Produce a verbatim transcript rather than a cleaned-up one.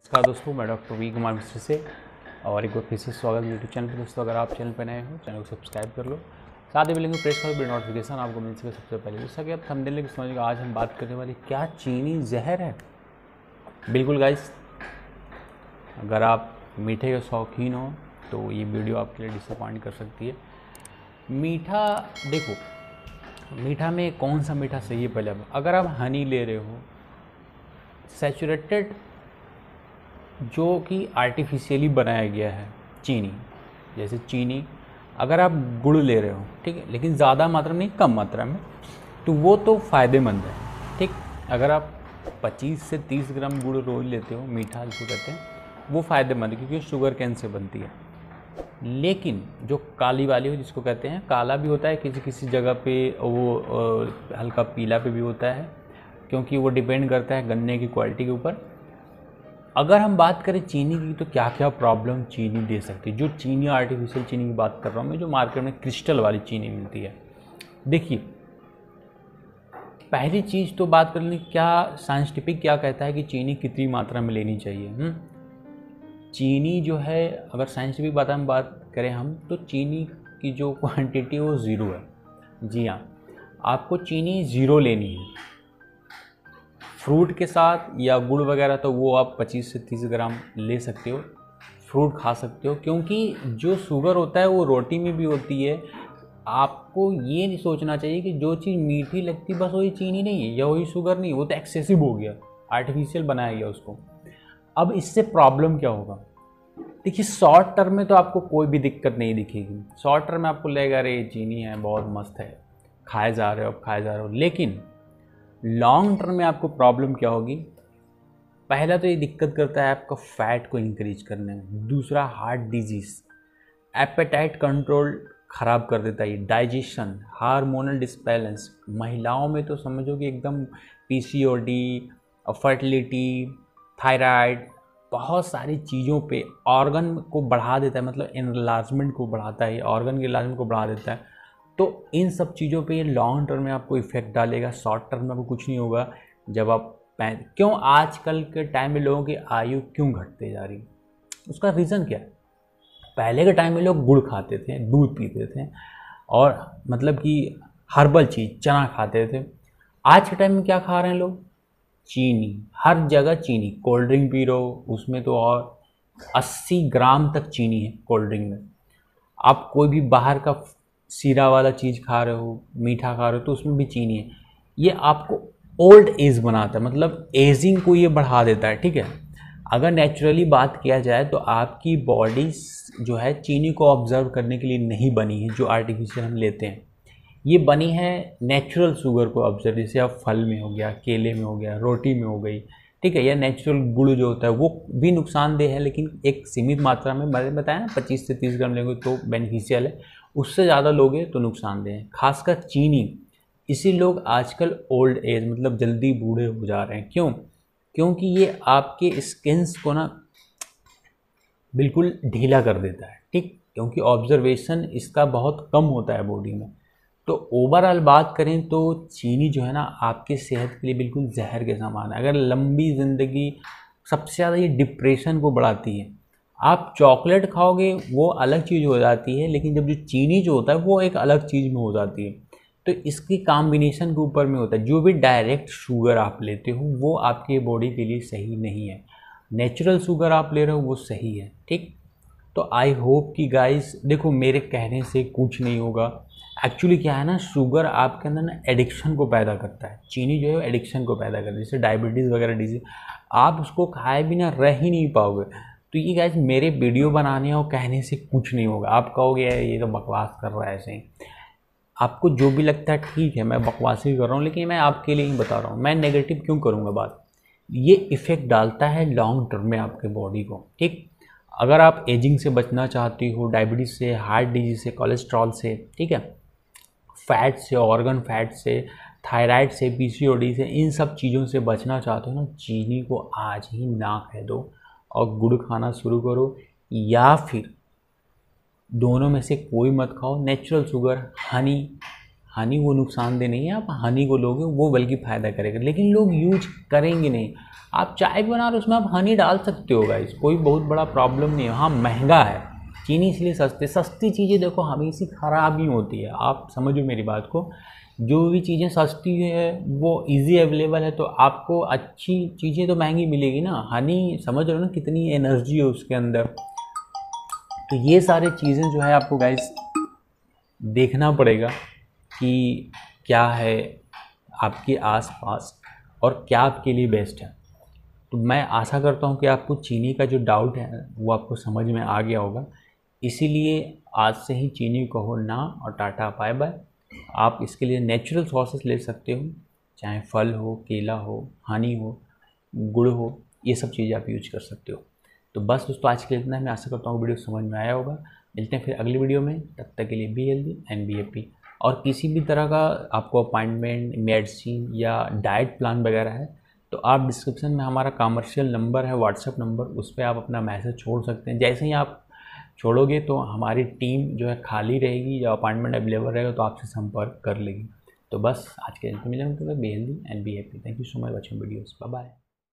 नमस्कार दोस्तों, मैं डॉक्टर वी कुमार मिश्र से और एक बार फिर से स्वागत है यूट्यूब चैनल पर। दोस्तों अगर आप चैनल पर नए हो चैनल को सब्सक्राइब कर लो, साथ ही बेल को प्रेस करो, बिल नोटिफिकेशन आपको मिल सके सबसे पहले। जैसा कि आप थंबनेल में समझ गए, आज हम बात करने वाली क्या चीनी जहर है। बिल्कुल गाइस, अगर आप मीठे के शौकीन हो तो ये वीडियो आपके लिए डिसअपॉइंट कर सकती है। मीठा देखो, मीठा में कौन सा मीठा सही है पहले। अब अगर आप हनी ले रहे हो, सैचुरेटेड जो कि आर्टिफिशियली बनाया गया है चीनी, जैसे चीनी अगर आप गुड़ ले रहे हो, ठीक है, लेकिन ज़्यादा मात्रा नहीं, कम मात्रा में, तो वो तो फ़ायदेमंद है। ठीक, अगर आप पच्चीस से तीस ग्राम गुड़ रोज़ लेते हो, मीठा जिसको कहते हैं, वो फ़ायदेमंद है क्योंकि शुगर कैन से बनती है। लेकिन जो काली वाली हो, जिसको कहते हैं, काला भी होता है किसी किसी जगह पे, वो हल्का पीला पे भी होता है, क्योंकि वो डिपेंड करता है गन्ने की क्वालिटी के ऊपर। अगर हम बात करें चीनी की, तो क्या क्या प्रॉब्लम चीनी दे सकती है। जो चीनी आर्टिफिशियल चीनी की बात कर रहा हूँ मैं, जो मार्केट में क्रिस्टल वाली चीनी मिलती है। देखिए, पहली चीज़ तो बात कर लें, क्या साइंटिफिक क्या कहता है कि चीनी कितनी मात्रा में लेनी चाहिए। हुँ? चीनी जो है, अगर साइंटिफिक बात हम बात करें हम, तो चीनी की जो क्वांटिटी वो ज़ीरो है। जी हाँ, आपको चीनी ज़ीरो लेनी है। फ्रूट के साथ या गुड़ वगैरह तो वो आप पच्चीस से तीस ग्राम ले सकते हो, फ्रूट खा सकते हो, क्योंकि जो शुगर होता है वो रोटी में भी होती है। आपको ये नहीं सोचना चाहिए कि जो चीज़ मीठी लगती बस वही चीनी नहीं है या वही शुगर नहीं है, वो तो एक्सेसिव हो गया, आर्टिफिशियल बनाया गया उसको। अब इससे प्रॉब्लम क्या होगा? देखिए, शॉर्ट टर्म में तो आपको कोई भी दिक्कत नहीं दिखेगी। शॉर्ट टर्म में आपको लगेगा अरे चीनी है, बहुत मस्त है, खाए जा रहे हो, अब खाए जा रहे हो। लेकिन लॉन्ग टर्म में आपको प्रॉब्लम क्या होगी? पहला तो ये दिक्कत करता है आपका फैट को इंक्रीज करने में। दूसरा, हार्ट डिजीज, एपेटाइट कंट्रोल खराब कर देता है, डाइजेशन, हार्मोनल डिसबैलेंस। महिलाओं में तो समझो कि एकदम पीसीओडी, फर्टिलिटी, थायराइड, बहुत सारी चीज़ों पे ऑर्गन को बढ़ा देता है, मतलब एनलार्जमेंट को बढ़ाता है, ऑर्गन के एनलार्जमेंट को बढ़ा देता है। तो इन सब चीज़ों पे ये लॉन्ग टर्म में आपको इफेक्ट डालेगा। शॉर्ट टर्म में आपको कुछ नहीं होगा। जब आप क्यों आजकल के टाइम में लोगों की आयु क्यों घटते जा रही, उसका रीज़न क्या है? पहले के टाइम में लोग गुड़ खाते थे, दूध पीते थे, और मतलब कि हर्बल चीज़, चना खाते थे। आज के टाइम में क्या खा रहे हैं लोग? चीनी, हर जगह चीनी। कोल्ड ड्रिंक पी रहे हो, उसमें तो और अस्सी ग्राम तक चीनी है कोल्ड ड्रिंक में। आप कोई भी बाहर का सीरा वाला चीज़ खा रहे हो, मीठा खा रहे हो, तो उसमें भी चीनी है। ये आपको ओल्ड एज बनाता है, मतलब एजिंग को ये बढ़ा देता है। ठीक है, अगर नेचुरली बात किया जाए तो आपकी बॉडी जो है चीनी को ऑब्जर्व करने के लिए नहीं बनी है, जो आर्टिफिशियल हम लेते हैं। ये बनी है नेचुरल शुगर को ऑब्जर्व, जैसे आप फल में हो गया, केले में हो गया, रोटी में हो गई, ठीक है, या नेचुरल गुड़ जो होता है वो भी नुकसानदेह है, लेकिन एक सीमित मात्रा में। मैंने बताया ना, पच्चीस से तीस ग्राम लेंगे तो बेनिफिशियल है, उससे ज़्यादा लोगे तो नुकसानदेह है। खासकर चीनी, इसी लोग आजकल ओल्ड एज, मतलब जल्दी बूढ़े हो जा रहे हैं। क्यों? क्योंकि ये आपके स्किन्स को ना बिल्कुल ढीला कर देता है। ठीक, क्योंकि ऑब्जर्वेशन इसका बहुत कम होता है बॉडी में। तो ओवरऑल बात करें तो चीनी जो है ना, आपके सेहत के लिए बिल्कुल जहर के समान है। अगर लंबी ज़िंदगी, सबसे ज़्यादा ये डिप्रेशन को बढ़ाती है। आप चॉकलेट खाओगे वो अलग चीज़ हो जाती है, लेकिन जब जो चीनी जो होता है वो एक अलग चीज़ में हो जाती है। तो इसकी कॉम्बिनेशन के ऊपर में होता है। जो भी डायरेक्ट शुगर आप लेते हो वो आपके बॉडी के लिए सही नहीं है। नेचुरल शुगर आप ले रहे हो वो सही है। ठीक, तो आई होप कि गाइस, देखो, मेरे कहने से कुछ नहीं होगा। एक्चुअली क्या है ना, शुगर आपके अंदर ना एडिक्शन को पैदा करता है। चीनी जो है एडिक्शन को पैदा करती है, जैसे डायबिटीज़ वगैरह डिजीज, आप उसको खाए बिना रह ही नहीं पाओगे। तो ये गाइस, मेरे वीडियो बनाने और कहने से कुछ नहीं होगा। आप कहोगे ये तो बकवास कर रहा है, ऐसे ही आपको जो भी लगता है ठीक है, मैं बकवास ही कर रहा हूँ, लेकिन मैं आपके लिए ही बता रहा हूँ। मैं नेगेटिव क्यों करूँगा बात? ये इफ़ेक्ट डालता है लॉन्ग टर्म में आपके बॉडी को। ठीक, अगर आप एजिंग से बचना चाहती हो, डायबिटीज़ से, हार्ट डिजीज से, कोलेस्ट्रॉल से, ठीक है, फैट से, ऑर्गन फैट से, थायराइड से, पीसीओडी से, इन सब चीज़ों से बचना चाहते हो ना, चीनी को आज ही ना कह दो और गुड़ खाना शुरू करो, या फिर दोनों में से कोई मत खाओ। नेचुरल शुगर, हनी, हनी वो नुकसानदेह नहीं है, आप हनी को लोगे वो बल्कि फ़ायदा करेगा, लेकिन लोग यूज करेंगे नहीं। आप चाय बना रहे हो उसमें आप हनी डाल सकते हो गाइस, कोई बहुत बड़ा प्रॉब्लम नहीं है। हाँ महंगा है चीनी इसलिए सस्ते, सस्ती चीज़ें देखो हमेशा ख़राब ही होती है, आप समझो मेरी बात को। जो भी चीज़ें सस्ती है वो इजी अवेलेबल है, तो आपको अच्छी चीज़ें तो महंगी मिलेगी ना। हनी समझ रहे हो ना कितनी एनर्जी है उसके अंदर। तो ये सारी चीज़ें जो है आपको गाइस देखना पड़ेगा कि क्या है आपके आसपास और क्या आपके लिए बेस्ट है। तो मैं आशा करता हूँ कि आपको चीनी का जो डाउट है वो आपको समझ में आ गया होगा। इसीलिए आज से ही चीनी को हो ना और टाटा बाय बाय। आप इसके लिए नेचुरल सोर्सेस ले सकते हो, चाहे फल हो, केला हो, हनी हो, गुड़ हो, ये सब चीज़ें आप यूज कर सकते हो। तो बस दोस्तों आज के लिए इतना है। मैं आशा करता हूँ वीडियो समझ में आया होगा। मिलते हैं फिर अगली वीडियो में, तब तक के लिए be healthy and be happy. और किसी भी तरह का आपको अपॉइंटमेंट, मेडिसिन या डाइट प्लान वगैरह है तो आप डिस्क्रिप्शन में हमारा कमर्शियल नंबर है, व्हाट्सएप नंबर, उस पर आप अपना मैसेज छोड़ सकते हैं। जैसे ही आप छोड़ोगे तो हमारी टीम जो है खाली रहेगी या अपॉइंटमेंट अवेलेबल रहेगा तो आपसे संपर्क कर लेगी। तो बस आज के दिन मिलेंगे, be healthy and be happy. Thank you so much watching videos, bye bye.